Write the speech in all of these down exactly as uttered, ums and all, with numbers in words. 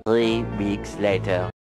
Three weeks later.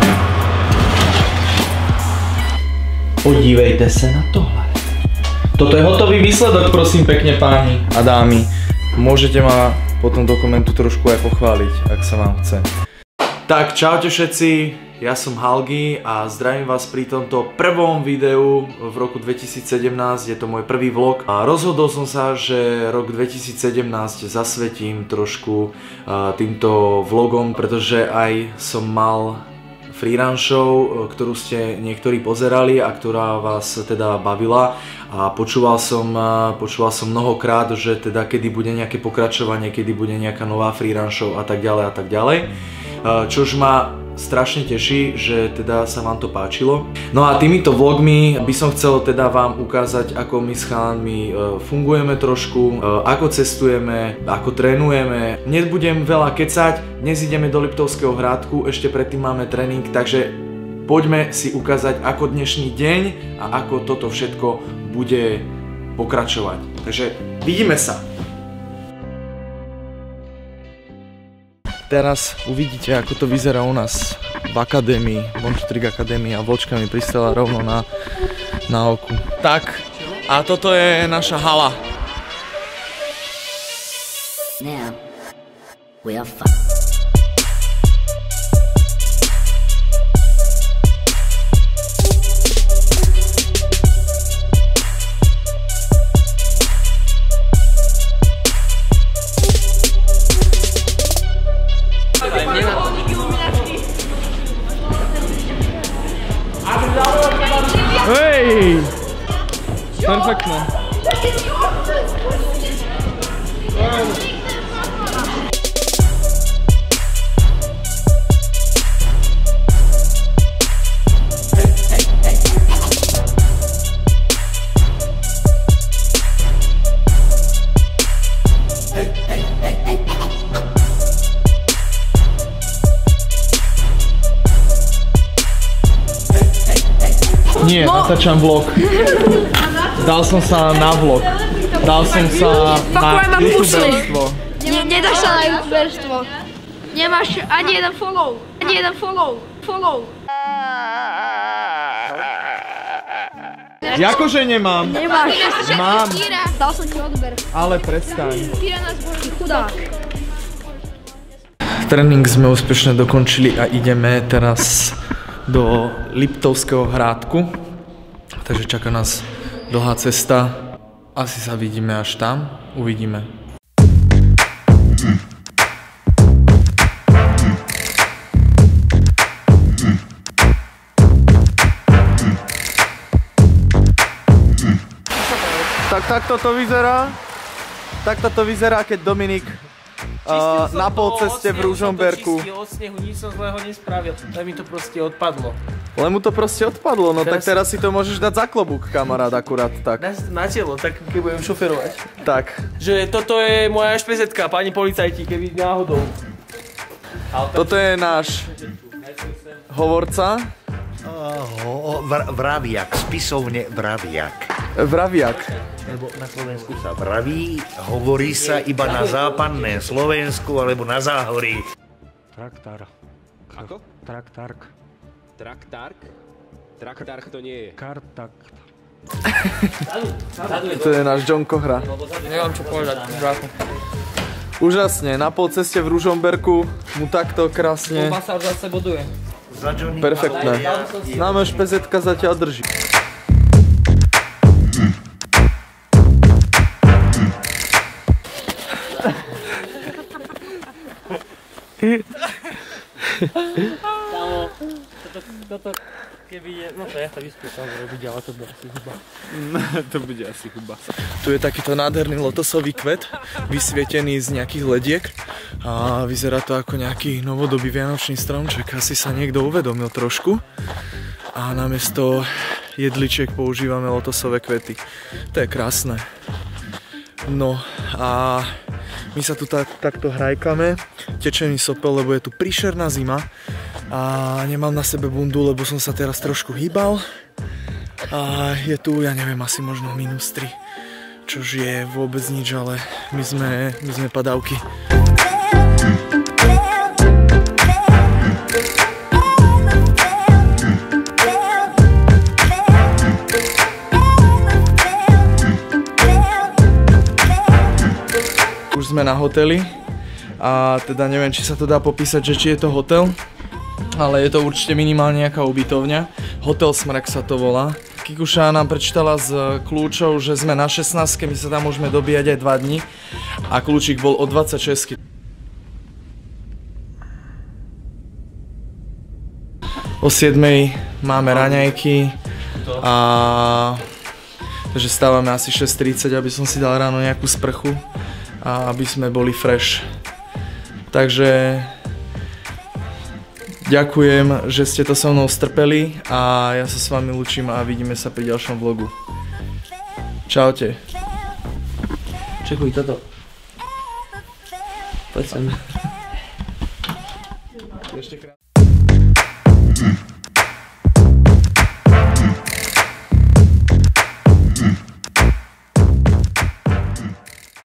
Podívejte se na tohle. Toto je hotový výsledok, prosím pekne páni a dámy. Môžete ma potom do komentu trošku aj pochváliť, ak sa vám chce. Tak, čaute všetci, ja som Halgi a zdravím vás pri tomto prvom videu v roku dvetisícsedemnásť, je to môj prvý vlog a rozhodol som sa, že rok dvetisícsedemnásť zasvetím trošku uh, týmto vlogom, pretože aj som mal freerun show, ktorú ste niektorí pozerali a ktorá vás teda bavila a počúval som, počúval som mnohokrát, že teda kedy bude nejaké pokračovanie, kedy bude nejaká nová freerun show a tak ďalej a tak ďalej. Čož ma strašne teší, že teda sa vám to páčilo. No a týmito vlogmi by som chcel teda vám ukázať, ako my s chalanmi fungujeme trošku, ako cestujeme, ako trénujeme. Nebudem veľa kecať, dnes ideme do Liptovského Hrádku, ešte predtým máme tréning, takže poďme si ukázať, ako dnešný deň a ako toto všetko bude pokračovať. Takže vidíme sa! Teraz uvidíte, ako to vyzerá u nás v akadémii, Bončtrik Akadémii a vločka mi pristala rovno na, na oku. Tak, a toto je naša hala. Now, we are fun. Hej! Perfektné. Nie, natáčam vlog. Dal som sa na vlog. Dal som sa na youtuberstvo. Nedáš sa na youtuberstvo. Nemáš ani jeden follow. Ani jeden follow. Follow. Jakože nemám. Nemáš. Mám. Dal som ti odber. Ale prestaň. Týra nás boli chudák. Tréning sme úspešne dokončili a ideme teraz do Liptovského Hrádku. Takže čaká nás dlhá cesta. Asi sa vidíme až tam. Uvidíme. Tak takto to vyzerá. Takto to vyzerá, keď Dominik Uh, na pol ceste v Ružomberku. Od snehu nič som zlého nespravil, tak mi to proste odpadlo. Len mu to proste odpadlo, no teraz tak teraz si to môžeš dať za klobúk, kamarát, akurát tak. Na, na telo, tak keď budem šoferovať. Tak. Že toto je moja špezetka, pani policajti, keby náhodou. Toto je náš hovorca. Uh, vr vraviak, spisovne vraviak. Vraviak. Lebo na Slovensku sa vraví, hovorí sa iba na západné Slovensku alebo na Záhorí. Traktár. Ako? Traktárk. Traktárk? Traktárk to nie je. Kartakt. To je náš Johnko hra. Nemám čo povedať, brácho. Úžasne, na pol ceste v Ružomberku mu takto krásne. Bomba sa už zase boduje. Perfektné. Známe špezetka zatiaľ drží. Kámo, toto, toto, keby je, no to ja to vyskúšam robiť, ale to bude asi chyba. To bude asi chyba. Tu je takýto nádherný lotosový kvet, vysvietený z nejakých lediek a vyzerá to ako nejaký novodobý vianočný stromček. Asi sa niekto uvedomil trošku a namiesto jedličiek používame lotosové kvety. To je krásne. No a my sa tu tak, takto hrajkame, tečený sopel, lebo je tu príšerná zima a nemám na sebe bundu, lebo som sa teraz trošku hýbal a je tu, ja neviem, asi možno minus tri, čož je vôbec nič, ale my sme, my sme padávky. sme na hoteli. A teda neviem, či sa to dá popísať, že či je to hotel. Ale je to určite minimálne nejaká ubytovňa. Hotel Smrek sa to volá. Kikuša nám prečítala z kľúčov, že sme na šestnástke, my sa tam môžeme dobíjať aj dva dni. A kľúčik bol o dvadsaťšesť. O siedmej máme raňajky a takže stávame asi šesť tridsať, aby som si dal ráno nejakú sprchu a aby sme boli fresh. Takže ďakujem, že ste to so mnou strpeli a ja sa s vami lúčim a vidíme sa pri ďalšom vlogu. Čaute. Čekuj toto. Poď sem. Ešte krát.